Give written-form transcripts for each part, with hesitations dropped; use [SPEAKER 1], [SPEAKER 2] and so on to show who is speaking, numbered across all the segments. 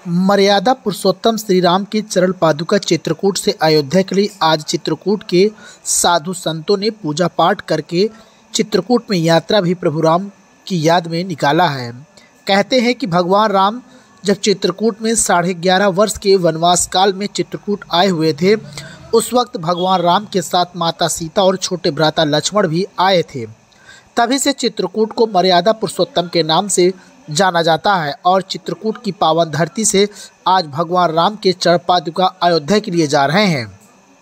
[SPEAKER 1] मर्यादा पुरुषोत्तम श्री राम की चरण पादुका चित्रकूट से अयोध्या के लिए आज चित्रकूट के साधु संतों ने पूजा पाठ करके चित्रकूट में यात्रा भी प्रभु राम की याद में निकाला है। कहते हैं कि भगवान राम जब चित्रकूट में 11.5 वर्ष के वनवास काल में चित्रकूट आए हुए थे, उस वक्त भगवान राम के साथ माता सीता और छोटे भ्राता लक्ष्मण भी आए थे। तभी से चित्रकूट को मर्यादा पुरुषोत्तम के नाम से जाना जाता है और चित्रकूट की पावन धरती से आज भगवान राम के चरण पादुका अयोध्या के लिए जा रहे हैं।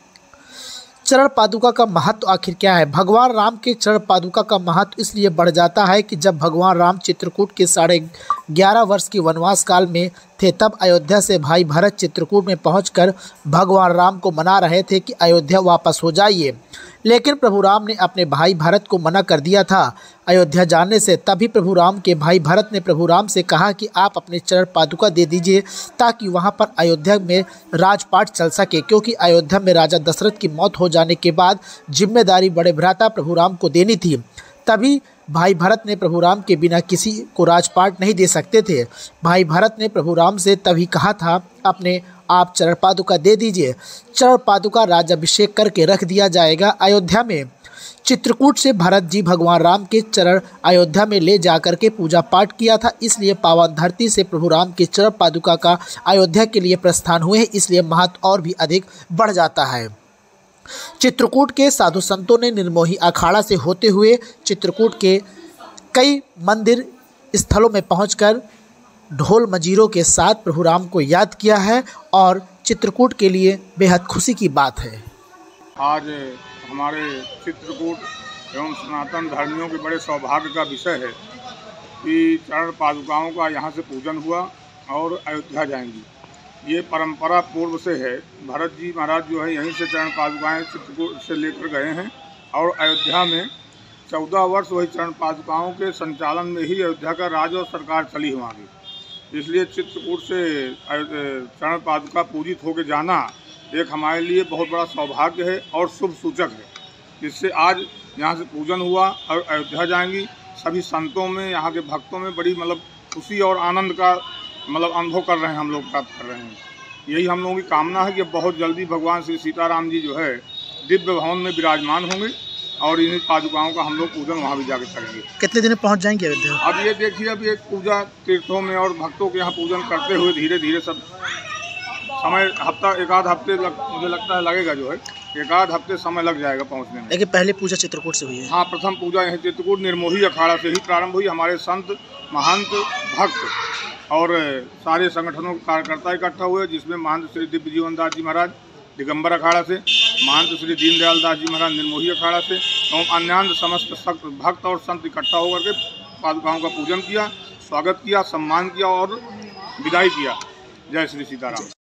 [SPEAKER 1] चरण पादुका का महत्व आखिर क्या है? भगवान राम के चरण पादुका का महत्व इसलिए बढ़ जाता है कि जब भगवान राम चित्रकूट के 11.5 वर्ष के वनवास काल में थे, तब अयोध्या से भाई भरत चित्रकूट में पहुंचकर भगवान राम को मना रहे थे कि अयोध्या वापस हो जाइए, लेकिन प्रभु राम ने अपने भाई भरत को मना कर दिया था अयोध्या जाने से। तभी प्रभु राम के भाई भरत ने प्रभु राम से कहा कि आप अपने चरण पादुका दे दीजिए ताकि वहां पर अयोध्या में राजपाट चल सके, क्योंकि अयोध्या में राजा दशरथ की मौत हो जाने के बाद जिम्मेदारी बड़े भ्राता प्रभु राम को देनी थी। तभी भाई भरत ने प्रभु राम के बिना किसी को राजपाट नहीं दे सकते थे। भाई भरत ने प्रभु राम से तभी कहा था अपने आप चरण पादुका दे दीजिए। चरण पादुका राज्याभिषेक करके रख दिया जाएगा अयोध्या में। चित्रकूट से भरत जी भगवान राम के चरण अयोध्या में ले जाकर के पूजा पाठ किया था, इसलिए पावन धरती से प्रभु राम के चरण पादुका का अयोध्या के लिए प्रस्थान हुए हैं, इसलिए महत्व और भी अधिक बढ़ जाता है। चित्रकूट के साधु संतों ने निर्मोही अखाड़ा से होते हुए चित्रकूट के कई मंदिर स्थलों में पहुंचकर ढोल मजीरों के साथ प्रभु राम को याद किया है और चित्रकूट के लिए बेहद खुशी की बात है।
[SPEAKER 2] आज हमारे चित्रकूट एवं सनातन धर्मियों के बड़े सौभाग्य का विषय है कि चरण पादुकाओं का यहाँ से पूजन हुआ और अयोध्या जाएंगी। ये परंपरा पूर्व से है। भरत जी महाराज जो है यहीं से चरण पादुकाएँ चित्रकूट से लेकर गए हैं और अयोध्या में 14 वर्ष वही चरण पादुकाओं के संचालन में ही अयोध्या का राज और सरकार चली हुआ की। इसलिए चित्रकूट से चरण पादुका पूजित होकर जाना एक हमारे लिए बहुत बड़ा सौभाग्य है और शुभ सूचक है, जिससे आज यहाँ से पूजन हुआ और अयोध्या जाएंगी। सभी संतों में, यहाँ के भक्तों में बड़ी खुशी और आनंद का अनुभव कर रहे हैं, हम लोग प्राप्त कर रहे हैं। यही हम लोगों की कामना है कि बहुत जल्दी भगवान श्री सीताराम जी जो है दिव्य भवन में विराजमान होंगे और इन्हीं पादुकाओं का हम लोग पूजन वहाँ भी जाकर करेंगे।
[SPEAKER 1] कितने दिन में पहुँच जाएंगे अयोध्या?
[SPEAKER 2] अब ये देखिए, अब ये पूजा तीर्थों में और भक्तों के यहाँ पूजन करते हुए धीरे धीरे सब समय एक आध हफ्ते मुझे लगता है लगेगा, जो है एक आध हफ्ते समय लग जाएगा पहुँचने में।
[SPEAKER 1] लेकिन पहले पूजा चित्रकूट से हुई है?
[SPEAKER 2] हाँ, प्रथम पूजा यही चित्रकूट निर्मोही अखाड़ा से ही प्रारंभ हुई। हमारे संत, महंत, भक्त और सारे संगठनों के कार्यकर्ता इकट्ठा हुए, जिसमें महंत श्री दिव्य जीवन दास जी महाराज दिगंबर अखाड़ा से, महंत श्री दीनदयाल दास जी महाराज निर्मोही अखाड़ा से एवं अन्य समस्त भक्त और संत इकट्ठा होकर के पादुकाओं का पूजन किया, स्वागत किया, सम्मान किया और विदाई किया। जय श्री सीताराम।